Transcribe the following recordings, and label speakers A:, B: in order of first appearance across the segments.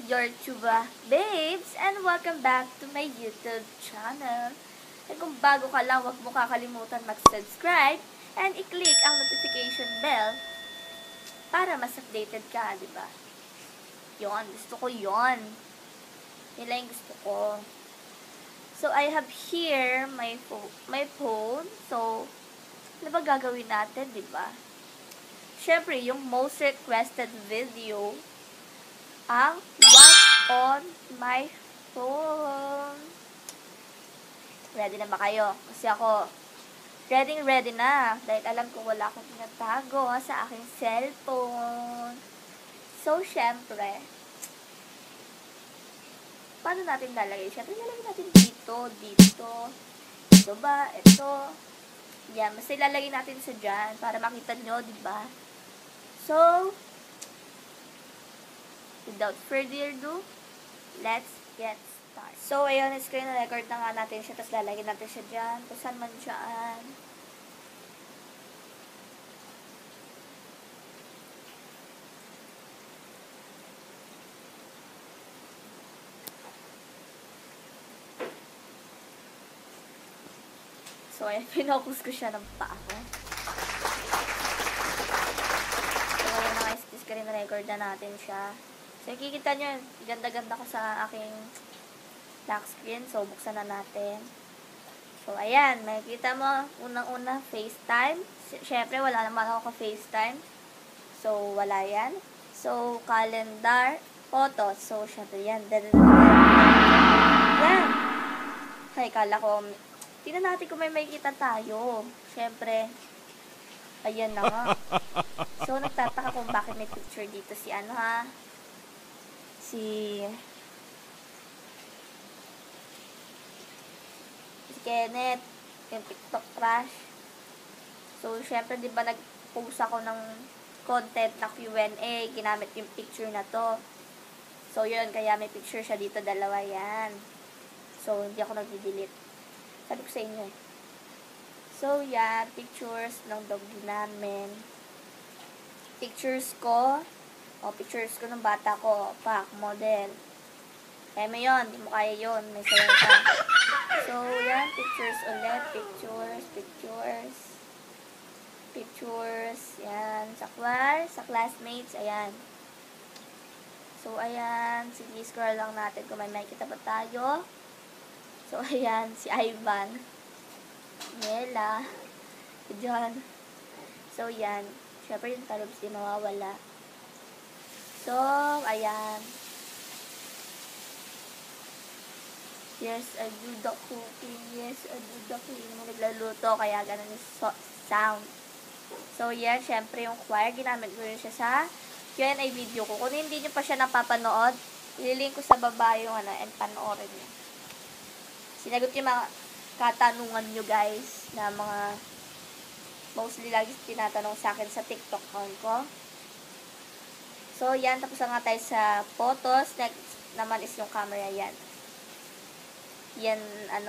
A: your Chuba babes, and welcome back to my YouTube channel. At kung bago ka lang, huwag mo kakalimutan mag-subscribe and i-click ang notification bell para mas updated ka, di ba? Yon, gusto ko yon. Yun lang yung gusto ko. So, I have here my phone. So, ano ba gagawin natin, di ba? Syempre, yung most requested video ang What's on my phone. Ready na ba kayo? Kasi ako, ready na. Dahil alam ko wala akong tinatago sa aking cellphone. So, syempre, paano natin lalagay? Syempre, lalagay natin dito. Ito ba? Ito. Yan, basta ilalagay natin sa dyan para makita nyo, diba? So, without further ado, let's get started. So, ayun, screen na record na nga natin siya, tapos lalagyan natin siya dyan, kung saan man dyan. So, ayan, pinokus ko siya ng paa ko. So, ayan na guys, screen na record na natin siya. So, kikita nyo, ganda-ganda ko sa aking lock screen. So, buksan na natin. So, ayan, makikita mo, unang-una, FaceTime. Siyempre, wala naman ako ka-FaceTime. So, wala yan. So, calendar, photos. So, siyempre, yan. Yan. Ay, kala ko, tingnan natin kung may makikita tayo. Siyempre, ayan na nga. So, nagtataka kung bakit may picture dito si ano ha. Si Kenneth. Yung TikTok crush. So, syempre, di ba nag-post ako ng content na Q&A. Ginamit yung picture na to. So, yun. Kaya may picture siya dito. Dalawa yan. So, hindi ako nag-delete. Sabi ko sa inyo. So, yan. Pictures ng dog namin. Pictures ko. Pictures ko ng bata ko. Pack, model. Kaya mo yun. Hindi mo kaya yun. May sayo ka. So, yan. Pictures ulit. Pictures. Yan. Sa classmates. Ayan. So, ayan. Sige, scroll lang natin kung may makikita pa tayo. So, ayan. Si Ivan. Nela. John. So, yan. Siyempre, yung talobs di mawawala. So, ayan. Yes, I do the cooking. Naglaluto, kaya ganun yung sound. So, yan. Siyempre, yung choir, ginamit ko rin siya sa Q&A video ko. Kung hindi nyo pa siya napapanood, ililink ko sa baba yung and panoorin nyo. Sinagot yung mga katanungan nyo, guys, na mga mostly lagi tinatanong sa akin sa TikTok account ko. So, yan. Tapos na nga tayo sa photos. Next naman is yung camera. Yan. Yan,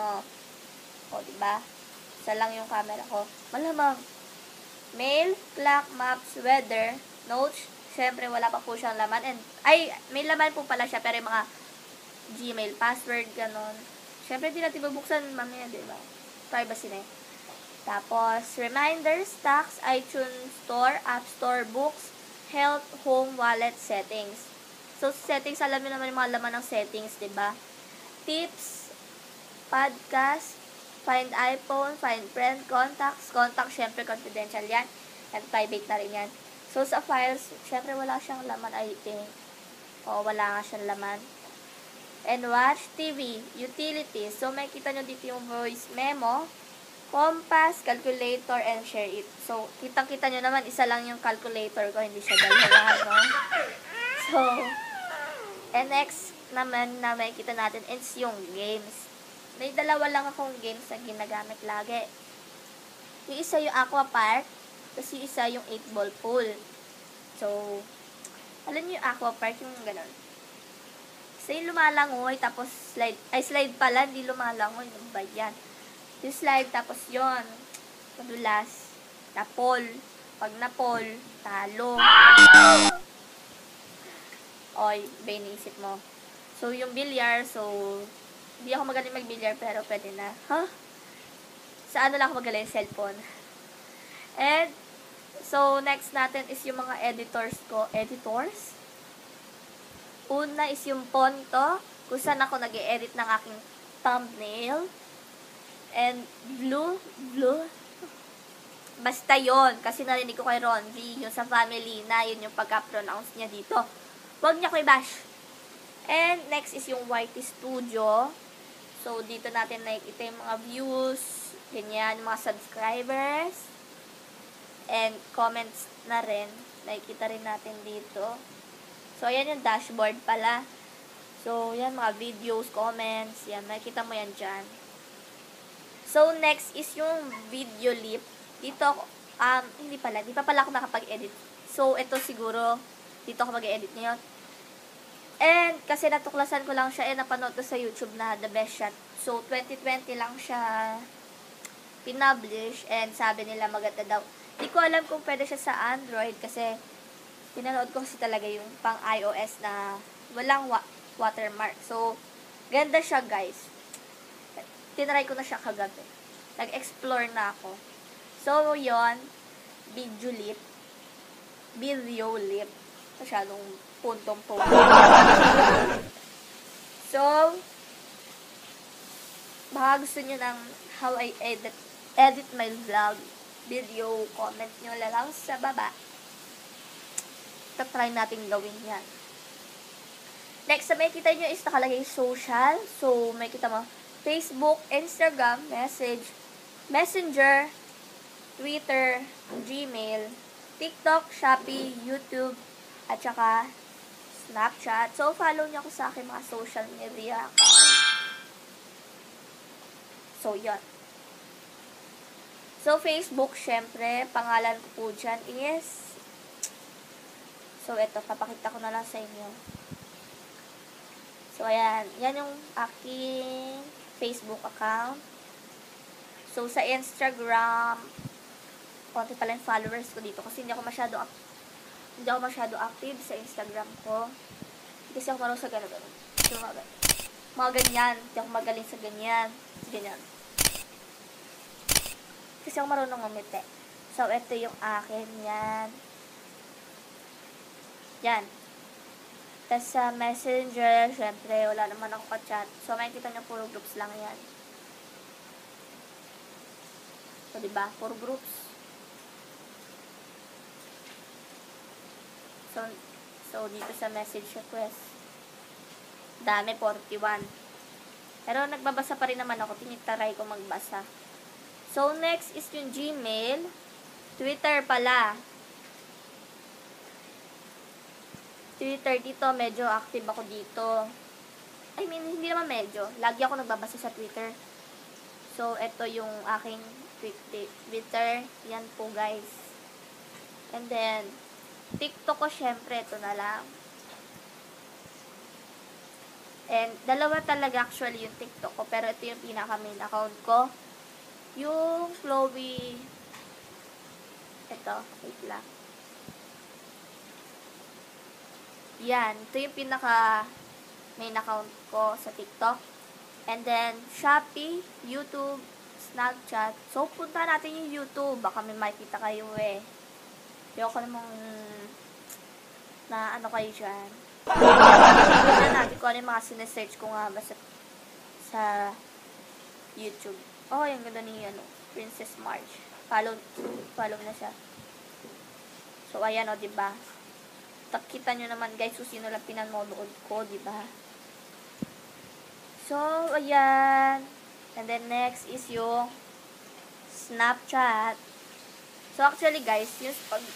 A: diba? Isa lang yung camera ko. Malamang. Mail, clock, maps, weather, notes. Siyempre, wala pa po siyang laman. May laman po pala siya, pero yung mga Gmail, password, ganon. Siyempre, di natin bubuksan mamaya, diba? Privacy na yun. Tapos, reminders, stocks, iTunes Store, App Store, books, health, home, wallet, settings. So, settings, alam niyo naman yung mga laman ng settings, diba? Tips, podcast, find iPhone, find friend, contacts, syempre confidential yan. And private na rin yan. So, sa files, syempre wala siyang laman, I think. Wala nga siyang laman. And watch TV, utilities. So, may kita nyo dito yung voice memo, compass, calculator, and share it. So, kitang-kita nyo naman, isa lang yung calculator ko, hindi siya dalawa, no? So, and next naman na makikita natin is yung games. May dalawa lang akong games na ginagamit lagi. Yung isa yung Aqua Park, tapos yung isa yung 8-ball pool. So, alam nyo yung Aqua Park, yung gano'n. Kasi yung lumalangoy, tapos slide pala, hindi lumalangoy, yung ba yan? Yung slide, tapos yon madulas, napol. Pag napol, talo. O, iba iniisip mo. So, yung bilyar, so, hindi ako magaling mag-bilyar, pero pwede na. Sa ano lang ako magaling? Cellphone. And, so, next natin is yung mga editors ko. Editors? Una is yung Ponto, kung saan ako nag-e-edit ng aking thumbnail. And, Blue, basta yon kasi narinig ko kay Ron V, yung sa family na, yun yung pagka-pronounce niya dito. Huwag niya ko i-bash. And, next is yung YT Studio. So, dito natin nakikita yung mga views, ganyan, mga subscribers, and comments na rin. Nakikita rin natin dito. So, ayan yung dashboard pala. So, yan, mga videos, comments, yan, nakikita mo yan dyan. So, next is yung video lip. Dito ako, hindi pa pala ako nakapag-edit. So, ito siguro, dito ako mag-edit ngayon. And, kasi natuklasan ko lang siya, napanood ko sa YouTube na The Best Shot. So, 2020 lang siya pinublish, and sabi nila maganda daw. Hindi ko alam kung pwede siya sa Android, kasi pinanood ko kasi talaga yung pang iOS na walang watermark. So, ganda siya, guys. Tinry ko na siya kagabi. Nag-explore na ako. So, yon video lip. Masyadong puntong-punto. So, baka gusto nyo ng how I edit my vlog video, comment nyo lang sa baba. Try natin gawin yan. Next, sa may kita nyo is nakalagay social. So, may kita mo Facebook, Instagram, Messenger, Twitter, Gmail, TikTok, Shopee, YouTube, at saka Snapchat. So, follow niyo ako sa aking mga social media account. So, yun. So, Facebook, syempre, pangalan ko po dyan is, so, eto, papakita ko na lang sa inyo. So, ayan. Yan yung aking Facebook account. So, sa Instagram, konti pala yung followers ko dito kasi hindi ako masyado active sa Instagram ko. Kasi ako marunong sa gano'n. Mga ganyan. Hindi ako magaling sa ganyan. Ganyan. Kasi ako marunong umiti. So, ito yung akin. Yan. Yan. Tapos sa Messenger, syempre, wala naman ako ka-chat. So, makikita nyo, puro groups lang yan. So, diba? Puro groups. So, dito sa message request, dami, 41. Pero, nagbabasa pa rin naman ako. Tinitaray ko magbasa. So, next is yung Gmail. Twitter pala. Twitter dito, medyo active ako dito. I mean, hindi naman medyo. Lagi ako nagbabasa sa Twitter. So, ito yung aking Twitter. Yan po, guys. And then, TikTok ko, syempre, ito na lang. And, dalawa talaga actually yung TikTok ko. Pero ito yung pinaka-main account ko. Yung Chloe. Ito, wait lang. Yan, ito yung pinaka-main account ko sa TikTok. And then, Shopee, YouTube, Snapchat. So, punta natin yung YouTube. Baka may makikita kayo eh. Ayoko namang na ano kayo dyan. Tignan natin kung ano yung mga sinesearch ko nga ba sa YouTube. Oh, yung ganda ni Princess Marge. Follow na siya. So, ayan o, diba? Kita nyo naman guys kung sino lang pinanonood ko, diba? So, ayan. And then, next is yung Snapchat. So, actually guys, yung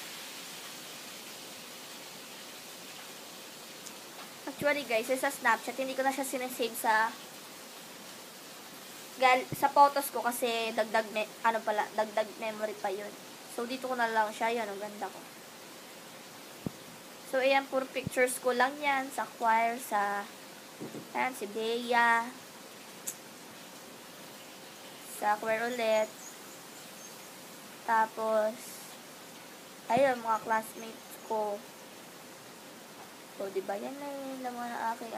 A: sa Snapchat, hindi ko na siya sinasave sa photos ko kasi dagdag memory pa yun. So, dito ko na lang siya. Yan, ang ganda ko. So, ayan, puro pictures ko lang yan. Sa choir, ayan, si Bea. Sa choir ulit. Tapos, ayun, mga classmates ko. O, diba? Yan na yung laman ng aking,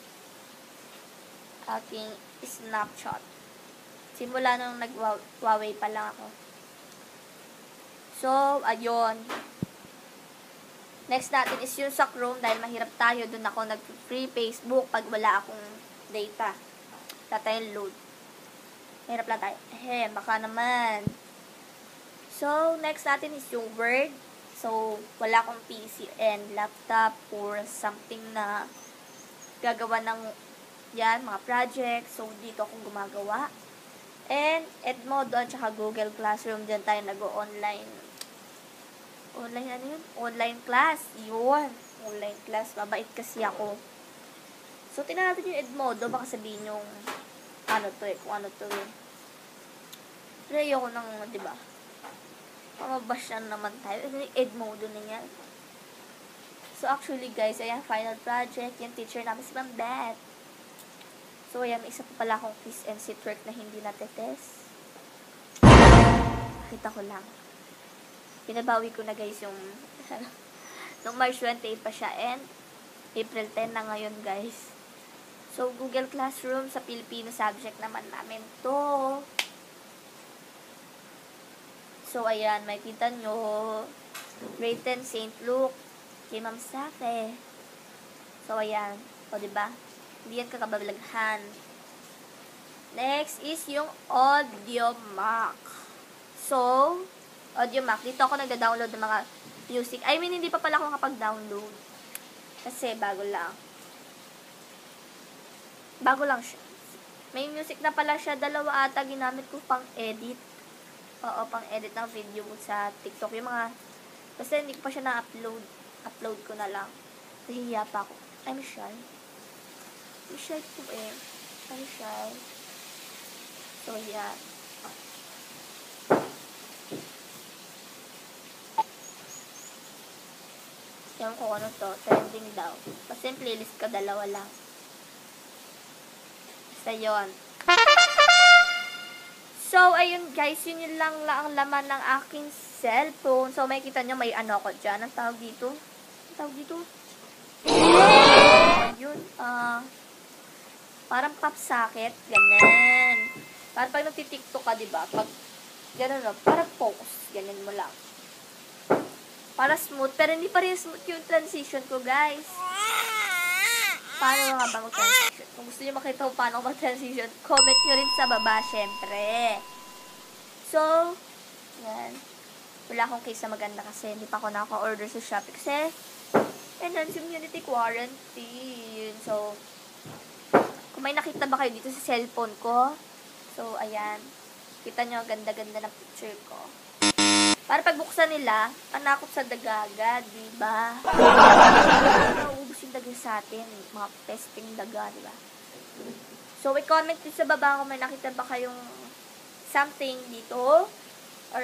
A: aking Snapchat. Simula nung nag-Huawei pa lang ako. So, ayun. Next natin is yung sa Chrome dahil mahirap tayo. Doon ako nag-free Facebook pag wala akong data. Tatay load. Mahirap lang tayo. Baka naman. So, next natin is yung Word. So, wala akong PC and laptop or something na gagawa ng yan, mga project. So, dito akong gumagawa. And Edmodo at saka Google Classroom. Diyan tayo nag-online. Online class. Yun. Online class. Mabait kasi ako. So, tingnan natin yung Edmodo. Baka sabihin yung kung ano to eh. Pero ayoko nang, diba? Pamabash na naman tayo. Edmodo na yan. So, actually, guys, ayan, final project. Yung teacher namin si Ma'am Beth. So, ayan, may isa pa pala akong quiz and sit work na hindi natetest. Nakita ko lang. Pinabawi ko na, guys, yung nung March 28 pa siya and April 10 na ngayon, guys. So, Google Classroom sa Filipino subject naman namin to. So, ayan, makikita nyo. Grade 10, St. Luke. Kay Ma'am Safe. So, ayan. O, diba? Hindi yan kakababalaghan. Next is yung AudioMac. So, AudioMac. Dito ako nagda-download ng mga music. I mean, hindi pa pala ako nakapag-download. Kasi, bago lang. Bago lang siya. May music na pala siya. 2 ata ginamit ko pang edit. Oo, pang edit ng video sa TikTok. Yung mga, kasi hindi ko pa siya na-upload. Upload ko na lang. Nahihiya pa ako. I'm shy. I'm shy po eh. I'm shy. So, yeah. Ewan ko ano to. Trending daw. Kasi yung playlist ko 2 lang. Basta yun. So, ayun guys, yun lang ang laman ng aking cellphone. So, makikita nyo may ano ko dyan. Ang tawag dito? Ang tawag dito? Ayun, parang pop socket. Ganyan. Parang pag nagtitiktok ka, diba? Pag, gano'n no, parang focus. Ganyan mo lang. Para smooth. Pero hindi pa rin smooth yung transition ko, guys. Paano nga ba mag-transition? Kung gusto nyo makita kung paano mag-transition, comment nyo rin sa baba, syempre. So, yan. Wala akong case na maganda kasi hindi pa ako naka-order sa Shopee kasi community quarantine. So, kung may nakita ba kayo dito sa cellphone ko, so, ayan. Kita nyo, ganda-ganda ng picture ko. Para pagbuksan nila, panakot sa dagaga, diba? Nauubos yung daga sa atin. Mga pesting daga, diba? So, i-comment nyo sa baba kung may nakita ba kayong something dito. Or,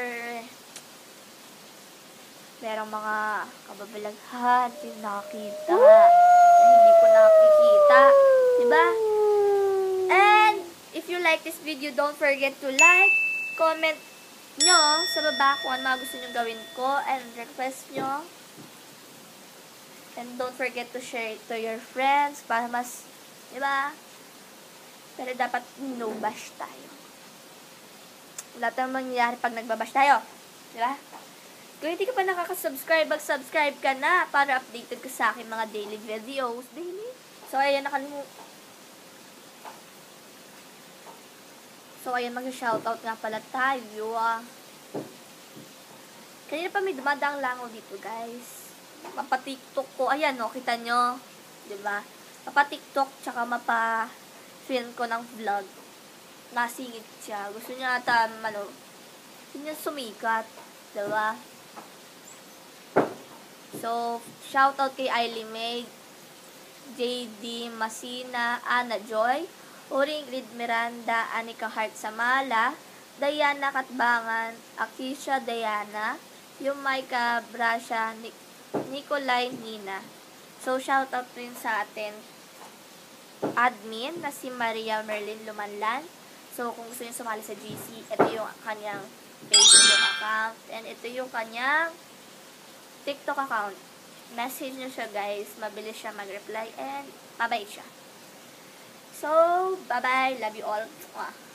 A: merong mga kababalaghan yung nakita. Na hindi ko nakikita. Diba? And, if you like this video, don't forget to like, comment nyo sa baba kung ano mga gusto nyo gawin ko and request nyo. And don't forget to share it to your friends para mas, diba? Pero dapat no bash tayo. Wala tayong mangyayari pag nagbabash tayo. Diba? Kung hindi ka pa nakaka-subscribe, mag-subscribe ka na para updated ka sa akin mga daily videos. Daily? So, ayan, So, ayan, mag-shoutout nga pala tayo. Kanina pa may dumadaang langaw dito, guys. Mapa-tiktok ko. Ayan, no, kita nyo. Diba? Mapa-tiktok, tsaka mapa-film ko ng vlog. Nasingit siya. Gusto niya ata, gusto niya sumikat. Diba? So, shoutout kay Ailey May, JD Masina, Ana Joy, Uring Grid Miranda, Anika Hart Samala, Diana Katbangan, Akisha Diana, Yumaika Brasha, Nicolay Nina. So, shoutout rin sa atin admin na si Maria Merlin Lumanlan. So, kung gusto niyo sumali sa GC, ito yung kanyang Facebook account and ito yung kanyang TikTok account. message nyo siya guys, mabilis siya mag-reply and mabait siya. So, bye-bye. Love you all. Mwah.